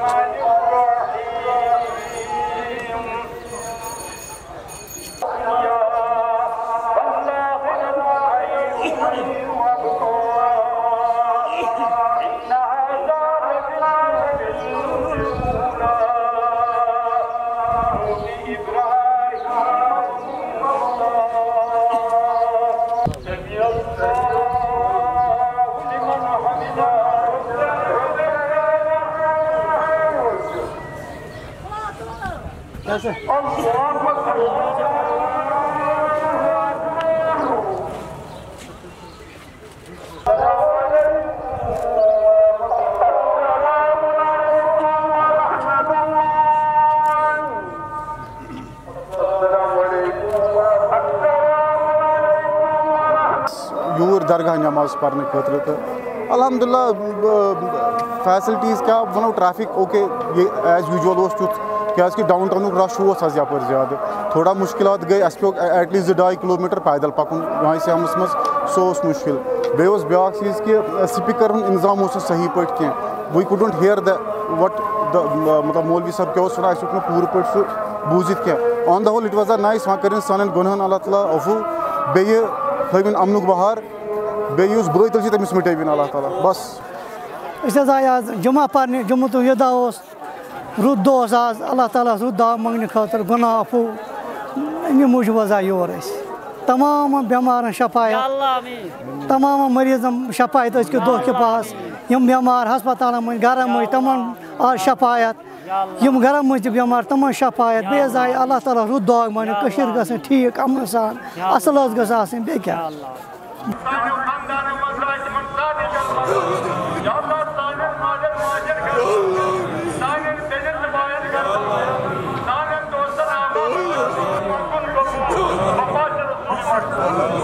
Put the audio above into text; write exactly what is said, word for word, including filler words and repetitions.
कैसे यूर दरगाह नमाज पढ़ने खतर तो अल्हम्दुलिल्लाह फैसिलिटीज़ क्या वो ट्रैफिक ओके ये एज यूजुअल तुथ क्या कि डाउन टाउन रश यप ज़्यादा थोड़ा मुश्किल गई अस पे एटलीस्ट ढाई किलोमीटर पैदल पकुन यहाँ से हमस मज सो मुश्किल बे ब्या चीज़ कि स्पीकर इंतजाम सही पे कह we couldn't hear the what the मतलब मौलवी साहब क्या वन अ पूर पे सह बूजित कह on the whole it was a nice वहाँ कर सान गुनहन अल्लाह ताला अफू बे हविन अमनुक बहार बे बातल तमिस मिटविन अल्लाह ताला बस आए आज जुमा पढ़ने जुम्मत यदा रुद दोस आज अल्लाह ताला रुद दुआ मंगने खतर गुनाह अफू अमे मूजूब आए योर तमाम बेमार शफायत तमाम मरीजन शफायत के दो के पास यम बेमार हस्पताल मज घर मज तमाम आज शफायत यम घर मज बेमार तमाम शफायत बे आए अल्लाह ताला रुद दुआ मंगने गसन ठीक अमन सान असल गसन बे क्या Oh,